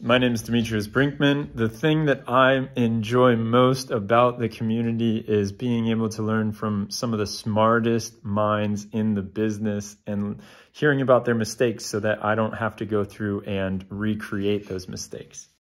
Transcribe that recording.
My name is Demetrius Brinkman. The thing that I enjoy most about the community is being able to learn from some of the smartest minds in the business and hearing about their mistakes so that I don't have to go through and recreate those mistakes.